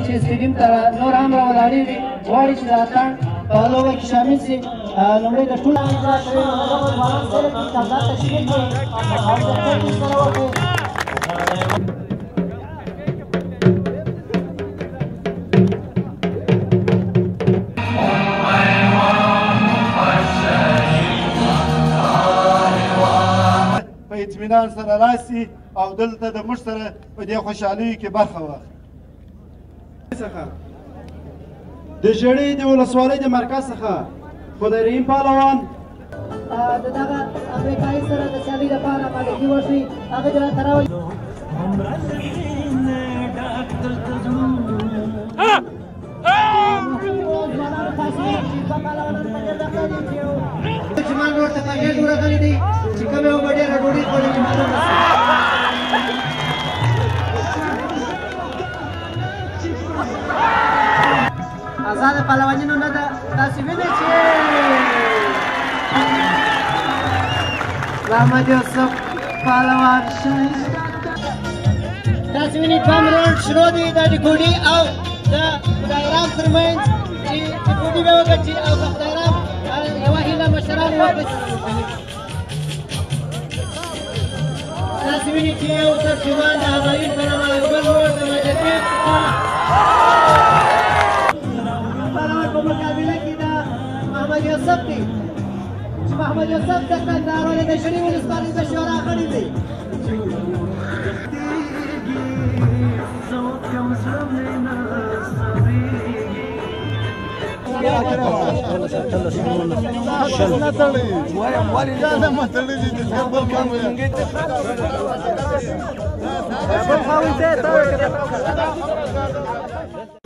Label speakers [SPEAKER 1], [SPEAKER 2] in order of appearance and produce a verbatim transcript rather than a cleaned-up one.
[SPEAKER 1] چې سټیډیم ته نور هم راولاړېږي غواړي چې د اتڼ په لوبه کې شامل شي لومړی د ټول اجرا شوي تشکیل کړي او د خلکو سره وکړي
[SPEAKER 2] په اطمینان سره راسي او دلته د موږ سره په دې خوشحالیو کې برخه واخلي.
[SPEAKER 3] د ژړۍ د ولسوالۍ د مرکز څخه خدای رحیم پهلوان
[SPEAKER 1] د دغه امریکایي سره د سیالۍ لپاره امادګي وشوي هغه دې راته راوړي. چې ما ورته پاکټ ورغلی دی چې کومه یو به ډېره ډوډۍ خوړلې چې معلوم نه آزاده پهلواني نه ده تاسې وینئ چې محمد یوسف پهلوان تاسې وینئ دویم راوند شروع دی د ډیکوډي او د خدایرام ترمنځ چې ډیکوډي به وګټي او د خدایرام یوه هیله مشران واپس تاسې وینئ چې یو ترجمان د همایون په نامه یو بل ورور د مجدد پهلوان په مقابله کې د محمد یوسف دی چې محمد یوسف د کندهار ولې د ژړۍ ولسوالۍ د شورا غړی دی. شل